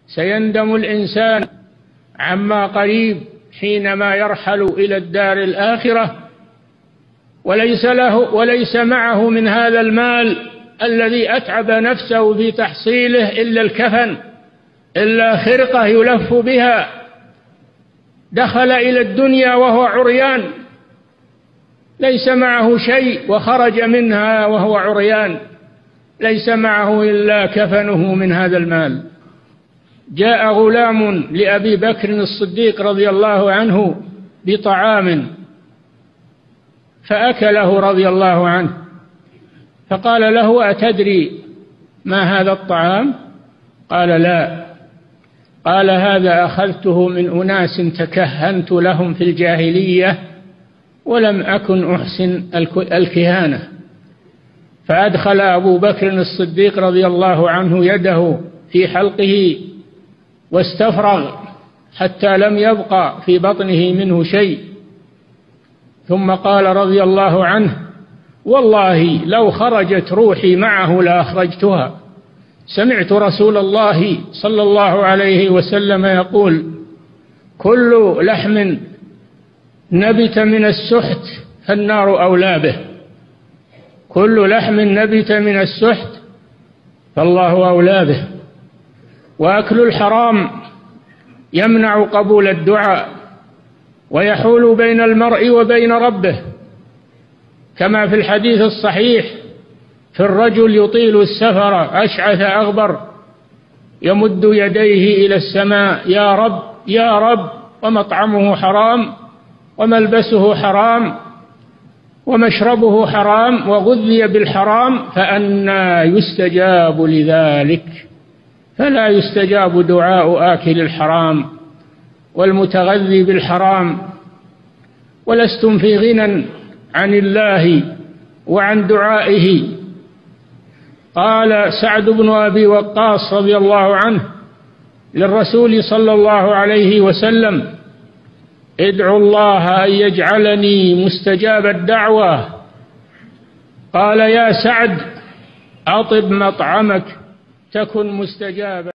سيندم الإنسان عما قريب حينما يرحل إلى الدار الآخرة وليس معه من هذا المال الذي أتعب نفسه في تحصيله إلا الكفن، إلا خرقة يلف بها. دخل إلى الدنيا وهو عريان، ليس معه شيء، وخرج منها وهو عريان، ليس معه إلا كفنه من هذا المال. جاء غلام لأبي بكر الصديق رضي الله عنه بطعام فأكله رضي الله عنه، فقال له: أتدري ما هذا الطعام؟ قال: لا. قال: هذا أخذته من أناس تكهنت لهم في الجاهلية ولم أكن أحسن الكهانة. فأدخل أبو بكر الصديق رضي الله عنه يده في حلقه واستفرغ حتى لم يبقى في بطنه منه شيء، ثم قال رضي الله عنه: والله لو خرجت روحي معه لأخرجتها. سمعت رسول الله صلى الله عليه وسلم يقول: كل لحم نبت من السحت فالنار أولى به. كل لحم نبت من السحت فالله أولى به. وأكل الحرام يمنع قبول الدعاء ويحول بين المرء وبين ربه، كما في الحديث الصحيح في الرجل يطيل السفر أشعث أغبر يمد يديه إلى السماء: يا رب يا رب، ومطعمه حرام وملبسه حرام ومشربه حرام وغذي بالحرام، فأنى يستجاب لذلك؟ فلا يستجاب دعاء آكل الحرام والمتغذي بالحرام، ولستم في غنى عن الله وعن دعائه. قال سعد بن أبي وقاص رضي الله عنه للرسول صلى الله عليه وسلم: ادعوا الله أن يجعلني مستجاب الدعوة. قال: يا سعد أطب مطعمك تكن مستجابا.